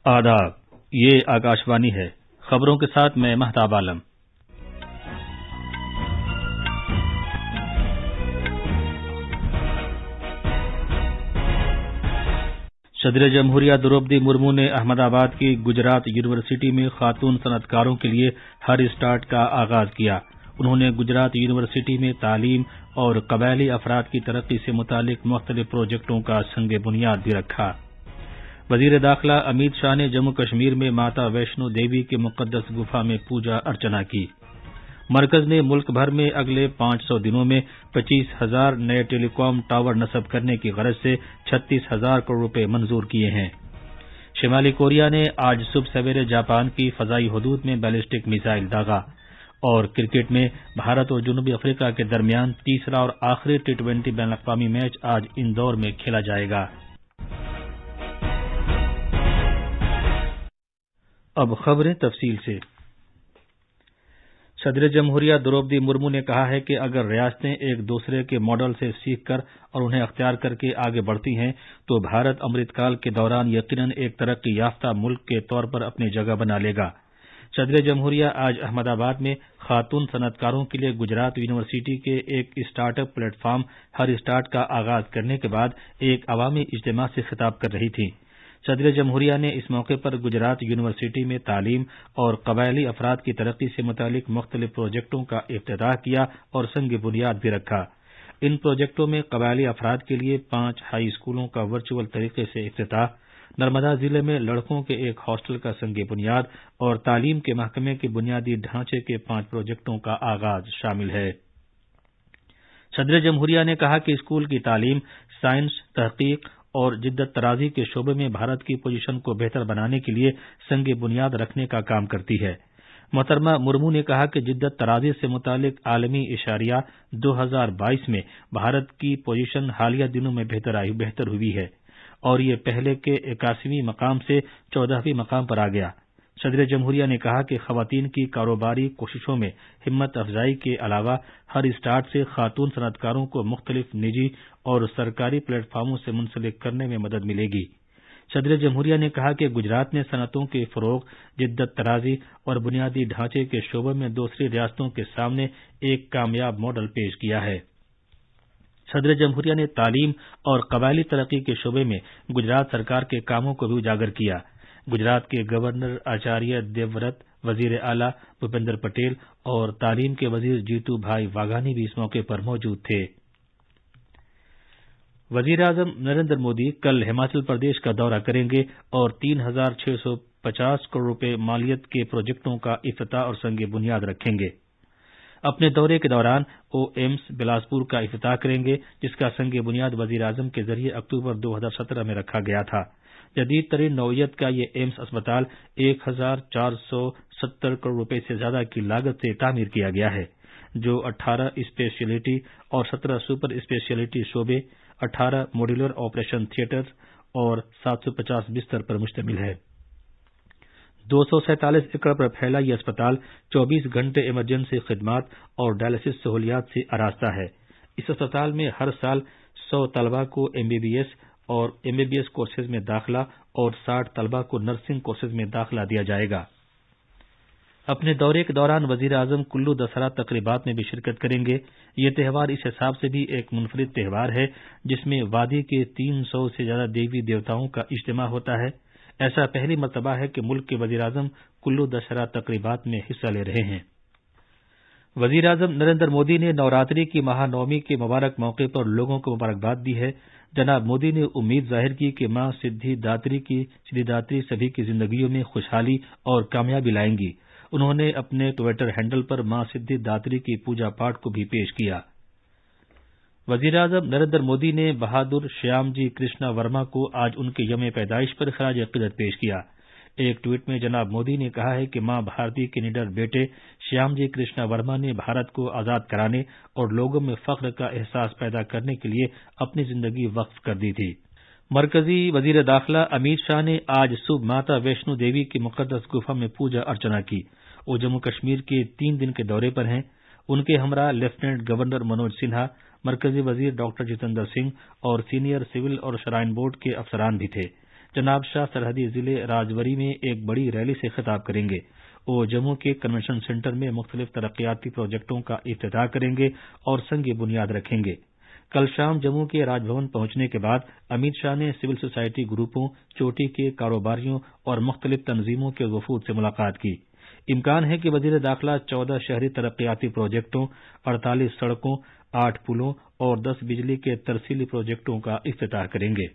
آداب، یہ آکاشوانی ہے۔ خبروں کے ساتھ میں مہتاب عالم۔ صدر جمہوریہ دروپدی مرمو نے احمد آباد کی گجرات یونیورسٹی میں خاتون صنعت کاروں کے لیے ہر اسٹارٹ کا آغاز کیا۔ انہوں نے گجرات یونیورسٹی میں تعلیم اور قبائلی افراد کی ترقی سے متعلق مختلف پروجیکٹوں کا سنگ بنیاد بھی رکھا۔ وزیر داخلہ امیت شاہ نے جموں کشمیر میں ماتا ویشنو دیوی کے مقدس گفا میں پوجا ارچنا کی۔ مرکز نے ملک بھر میں اگلے 500 دنوں میں 25,000 نئے ٹیلی کام ٹاور نصب کرنے کی غرض سے 36,000 کروڑ روپے منظور کیے ہیں۔ شمالی کوریا نے آج صبح سویرے جاپان کی فضائی حدود میں بیلسٹک میزائل داغا۔ اور کرکٹ میں بھارت اور جنوبی افریقہ کے درمیان تیسرا اور آخری T20 بین الاقوامی میچ آج اندور میں کھیلا جائے گا۔ اب خبریں تفصیل سے۔ صدر جمہوریہ دروپدی مرمو نے کہا ہے کہ اگر ریاستیں ایک دوسرے کے ماڈل سے سیکھ کر اور انہیں اختیار کر کے آگے بڑھتی ہیں تو بھارت امرت کال کے دوران یقیناً ایک ترقی یافتہ ملک کے طور پر اپنی جگہ بنا لے گا۔ صدر جمہوریہ آج احمد آباد میں خاتون صنعت کاروں کے لیے گجرات یونیورسٹی کے ایک اسٹارٹ اپ پلیٹ فارم ہر اسٹارٹ کا آغاز کرنے کے بعد ایک عوامی اجتماع سے خطاب کر رہی تھیں۔ صدر جمہوریہ نے اس موقع پر گجرات یونیورسٹی میں تعلیم اور قبائلی افراد کی ترقی سے متعلق مختلف پروجیکٹوں کا افتتاح کیا اور سنگ بنیاد بھی رکھا۔ ان پروجیکٹوں میں قبائلی افراد کے لیے 5 ہائی اسکولوں کا ورچوئل طریقے سے افتتاح، نرمدا ضلع میں لڑکوں کے ایک ہاسٹل کا سنگ بنیاد اور تعلیم کے محکمے کے بنیادی ڈھانچے کے 5 پروجیکٹوں کا آغاز شامل ہے۔ صدر جمہوریہ نے کہا کہ اسکول کی تعلیم سائنس، تحقیق اور جدت طرازی کے شعبے میں بھارت کی پوزیشن کو بہتر بنانے کے لیے سنگ بنیاد رکھنے کا کام کرتی ہے۔ محترمہ مرمو نے کہا کہ جدت طرازی سے متعلق عالمی اشاریہ 2022 میں بھارت کی پوزیشن حالیہ دنوں میں بہتر ہوئی ہے اور یہ پہلے کے 81ویں مقام سے 14ویں مقام پر آ گیا۔ صدر جمہوریہ نے کہا کہ خواتین کی کاروباری کوششوں میں ہمت افزائی کے علاوہ ہر اسٹارٹ سے خاتون صنعت کاروں کو مختلف نجی اور سرکاری پلیٹ فارموں سے منسلک کرنے میں مدد ملے گی۔ صدر جمہوریہ نے کہا کہ گجرات نے صنعتوں کے فروغ، جدت طرازی اور بنیادی ڈھانچے کے شعبوں میں دوسری ریاستوں کے سامنے ایک کامیاب ماڈل پیش کیا ہے۔ صدر جمہوریہ نے تعلیم اور قبائلی ترقی کے شعبے میں گجرات سرکار کے کاموں کو بھی اجاگر کیا۔ گجرات کے گورنر آچاریہ دیوورت، وزیر اعلیٰ بھوپیندر پٹیل اور تعلیم کے وزیر جیتو بھائی واگھانی بھی اس موقع پر موجود تھے۔ وزیر اعظم نریندر مودی کل ہماچل پردیش کا دورہ کریں گے اور 3,650 کروڑ روپے مالیت کے پروجیکٹوں کا افتتاح اور سنگ بنیاد رکھیں گے۔ اپنے دورے کے دوران وہ ایمس بلاسپور کا افتتاح کریں گے، جس کا سنگ بنیاد وزیر اعظم کے ذریعے اکتوبر 2017 میں رکھا گیا تھا۔ جدید ترین نوعیت کا یہ ایمس اسپتال 1,470 کروڑ روپے سے زیادہ کی لاگت سے تعمیر کیا گیا ہے، جو 18 اسپیشلٹی اور 17 سپر اسپیشلٹی شعبے، 18 ماڈیولر آپریشن تھیٹر اور 750 بستر پر مشتمل ہے۔ 247 ایکڑ پر پھیلا یہ اسپتال 24 گھنٹے ایمرجنسی خدمات اور ڈائلسس سہولیات سے آراستہ ہے۔ اس اسپتال میں ہر سال 100 طلبہ کو MBBS اور MBBS کورسز میں داخلہ اور 60 طلبہ کو نرسنگ کورسز میں داخلہ دیا جائے گا۔ اپنے دورے کے دوران وزیر اعظم کلو دسہرہ تقریبات میں بھی شرکت کریں گے۔ یہ تہوار اس حساب سے بھی ایک منفرد تہوار ہے جس میں وادی کے 300 سے زیادہ دیوی دیوتاؤں کا اجتماع ہوتا ہے۔ ایسا پہلی مرتبہ ہے کہ ملک کے وزیر اعظم کلو دسہرہ تقریبات میں حصہ لے رہے ہیں۔ وزیر اعظم نریندر مودی نے نوراتری کی مہا نومی کے مبارک موقع پر لوگوں کو مبارکباد دی ہے۔ جناب مودی نے امید ظاہر کی کہ ماں سدھی داتری سبھی کی زندگیوں میں خوشحالی اور کامیابی لائیں گی۔ انہوں نے اپنے ٹویٹر ہینڈل پر ماں سدھی داتری کی پوجا پاٹ کو بھی پیش کیا۔ وزیر اعظم نریندر مودی نے بہادر شیام جی کرشنا ورما کو آج ان کے یوم پیدائش پر خراج عقیدت پیش کیا۔ ایک ٹویٹ میں جناب مودی نے کہا ہے کہ ماں بھارتی کے نڈر بیٹے شیام جی کرشنا ورما نے بھارت کو آزاد کرانے اور لوگوں میں فخر کا احساس پیدا کرنے کے لیے اپنی زندگی وقف کر دی تھی۔ مرکزی وزیر داخلہ امیت شاہ نے آج صبح ماتا ویشنو دیوی کی مقدس گفا میں پوجا ارچنا کی۔ وہ جموں کشمیر کے 3 دن کے دورے پر ہیں۔ ان کے ہمراہ لیفٹیننٹ گورنر منوج سنہا، مرکزی وزیر ڈاکٹر جتیندر سنگھ اور سینئر سول اور شرائن بورڈ کے افسران بھی تھے۔ جناب شاہ سرحدی ضلع راجوری میں ایک بڑی ریلی سے خطاب کریں گے۔ وہ جموں کے کنونشن سینٹر میں مختلف ترقیاتی پروجیکٹوں کا افتتاح کریں گے اور سنگ بنیاد رکھیں گے۔ کل شام جموں کے راج بھون پہنچنے کے بعد امت شاہ نے سول سوسائٹی گروپوں، چوٹی کے کاروباریوں اور مختلف تنظیموں کے وفود سے ملاقات کی۔ امکان ہے کہ وزیر داخلہ 14 شہری ترقیاتی پروجیکٹوں، 48 سڑکوں، 8 پلوں اور 10 بجلی کے ترسیلی پروجیکٹوں کا افتتاح کریں گے۔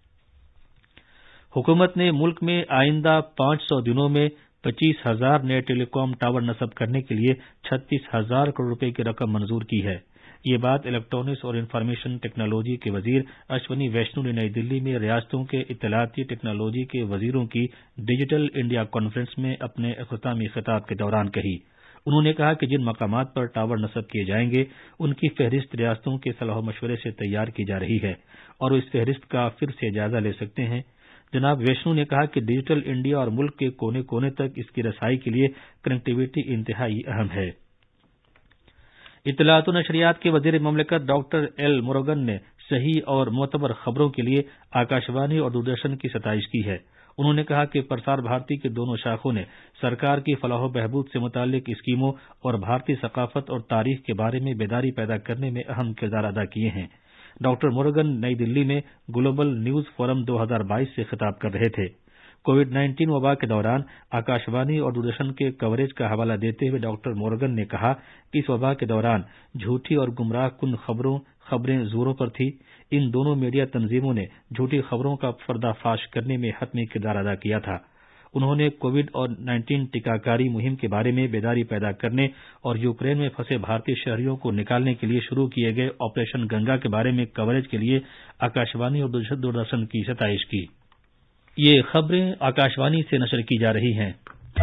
حکومت نے ملک میں آئندہ 500 دنوں میں 25,000 نئے ٹیلی کام ٹاور نصب کرنے کے لیے 36,000 کروڑ روپے کی رقم منظور کی ہے۔ یہ بات الیکٹرانکس اور انفارمیشن ٹیکنالوجی کے وزیر اشونی ویشنو نے نئی دلی میں ریاستوں کے اطلاعاتی ٹیکنالوجی کے وزیروں کی ڈیجیٹل انڈیا کانفرنس میں اپنے اختتامی خطاب کے دوران کہی۔ انہوں نے کہا کہ جن مقامات پر ٹاور نصب کیے جائیں گے ان کی فہرست ریاستوں کے صلاح و مشورے سے تیار کی جا رہی ہے اور وہ اس فہرست کا پھر سے جائزہ لے سکتے ہیں۔ جناب ویشنو نے کہا کہ ڈیجیٹل انڈیا اور ملک کے کونے کونے تک اس کی رسائی کے لیے کنیکٹیویٹی انتہائی اہم ہے۔ اطلاعات و نشریات کے وزیر مملکت ڈاکٹر ایل موروگن نے صحیح اور معتبر خبروں کے لیے آکاشوانی اور دوردرشن کی ستائش کی ہے۔ انہوں نے کہا کہ پرسار بھارتی کے دونوں شاخوں نے سرکار کی فلاح و بہبود سے متعلق اسکیموں اور بھارتی ثقافت اور تاریخ کے بارے میں بیداری پیدا کرنے میں اہم کردار ادا کیے ہیں۔ ڈاکٹر موروگن نئی دلی میں گلوبل نیوز فورم 2022 سے خطاب کر رہے تھے۔ کووڈ-19 وبا کے دوران آکاشوانی اور دوردرشن کے کوریج کا حوالہ دیتے ہوئے ڈاکٹر موروگن نے کہا کہ اس وبا کے دوران جھوٹی اور گمراہ کن خبریں زوروں پر تھیں۔ ان دونوں میڈیا تنظیموں نے جھوٹی خبروں کا پردہ فاش کرنے میں حتمی کردار ادا کیا تھا۔ انہوں نے کووڈ-19 ٹیکہ کاری مہم کے بارے میں بیداری پیدا کرنے اور یوکرین میں پھنسے بھارتی شہریوں کو نکالنے کے لیے شروع کیے گئے آپریشن گنگا کے بارے میں کوریج کے لیے آکاشوانی اور دوردرشن کی ستائش کی۔ یہ خبریں آکاشوانی سے نشر کی جا رہی ہیں۔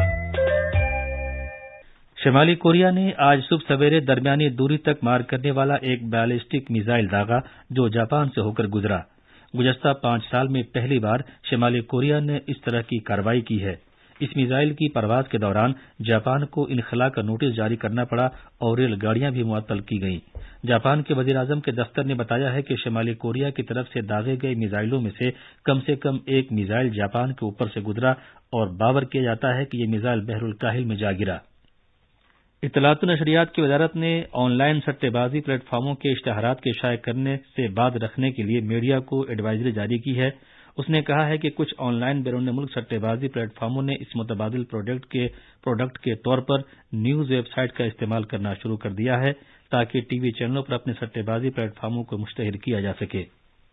شمالی کوریا نے آج صبح سویرے درمیانی دوری تک مار کرنے والا ایک بیلسٹک میزائل داغا جو جاپان سے ہو کر گزرا۔ گزشتہ 5 سال میں پہلی بار شمالی کوریا نے اس طرح کی کارروائی کی ہے۔ اس میزائل کی پرواز کے دوران جاپان کو انخلا کا نوٹس جاری کرنا پڑا اور ریل گاڑیاں بھی معطل کی گئیں۔ جاپان کے وزیر اعظم کے دفتر نے بتایا ہے کہ شمالی کوریا کی طرف سے داغے گئے میزائلوں میں سے کم ایک میزائل جاپان کے اوپر سے گزرا اور باور کیا جاتا ہے کہ یہ میزائل بحر الکاہل میں جا گرا۔ اطلاعات و نشریات کی وزارت نے آن لائن سٹے بازی پلیٹ فارموں کے اشتہارات کے شائع کرنے سے باز رکھنے کے لیے میڈیا کو ایڈوائزری جاری کی ہے۔ اس نے کہا ہے کہ کچھ آن لائن بیرون ملک سٹے بازی پلیٹ فارموں نے اس متبادل پروڈکٹ کے طور پر نیوز ویب سائٹ کا استعمال کرنا شروع کر دیا ہے تاکہ ٹی وی چینلوں پر اپنے سٹے بازی پلیٹ فارموں کو مشتہر کیا جا سکے۔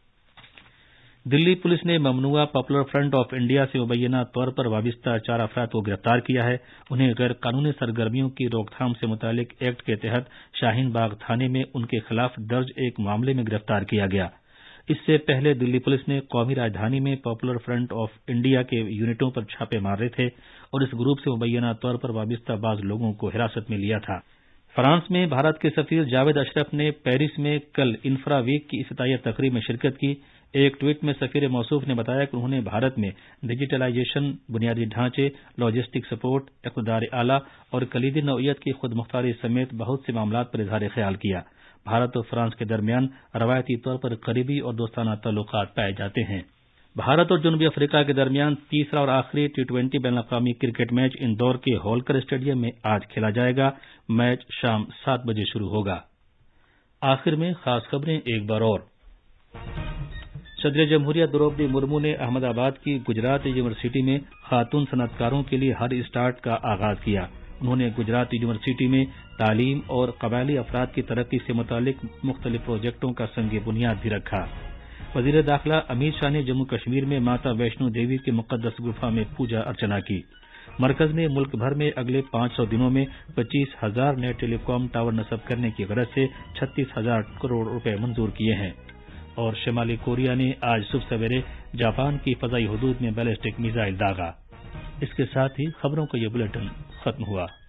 دلی پولیس نے ممنوعہ پاپولر فرنٹ آف انڈیا سے مبینہ طور پر وابستہ 4 افراد کو گرفتار کیا ہے۔ انہیں غیر قانونی سرگرمیوں کی روک تھام سے متعلق ایکٹ کے تحت شاہین باغ تھانے میں ان کے خلاف درج ایک معاملے میں گرفتار کیا گیا۔ اس سے پہلے دلی پولیس نے قومی راجدھانی میں پاپولر فرنٹ آف انڈیا کے یونٹوں پر چھاپے مارے تھے اور اس گروپ سے مبینہ طور پر وابستہ بعض لوگوں کو حراست میں لیا تھا۔ فرانس میں بھارت کے سفیر جاوید اشرف نے پیرس میں کل انفرا ویک کی افتتاحیہ تقریب میں شرکت کی۔ ایک ٹویٹ میں سفیر موصوف نے بتایا کہ انہوں نے بھارت میں ڈیجیٹلائزیشن، بنیادی ڈھانچے، لاجسٹک سپورٹ، اقتدار اعلیٰ اور کلیدی نوعیت کی خود مختاری سمیت بہت سے معاملات پر اظہار خیال کیا۔ بھارت اور فرانس کے درمیان روایتی طور پر قریبی اور دوستانہ تعلقات پائے جاتے ہیں۔ بھارت اور جنوبی افریقہ کے درمیان تیسرا اور آخری ٹی20 بین الاقوامی کرکٹ میچ اندور کے ہولکر اسٹیڈیم میں آج کھیلا جائے گا۔ میچ شام 7 بجے شروع ہوگا۔ آخر میں خاص خبریں ایک بار اور۔ صدر جمہوریہ دروپدی مرمو نے احمد آباد کی گجرات یونیورسٹی میں خاتون صنعت کاروں کے لیے ہر اسٹارٹ کا آغاز کیا۔ انہوں نے گجرات یونیورسٹی میں تعلیم اور قبائلی افراد کی ترقی سے متعلق مختلف پروجیکٹوں کا سنگ بنیاد بھی رکھا۔ وزیر داخلہ امت شاہ نے جموں کشمیر میں ماتا ویشنو دیوی کی مقدس گفا میں پوجا ارچنا کی۔ مرکز نے ملک بھر میں اگلے 500 دنوں میں 25,000 نئے ٹیلی کام ٹاور نصب کرنے کی غرض سے 36,000 کروڑ روپے منظور کیے ہیں۔ اور شمالی کوریا نے آج صبح سویرے جاپان کی فضائی حدود میں بیلسٹک میزائل داغا۔ اس کے ساتھ ہی خبروں کا یہ بلیٹن ختم ہوا۔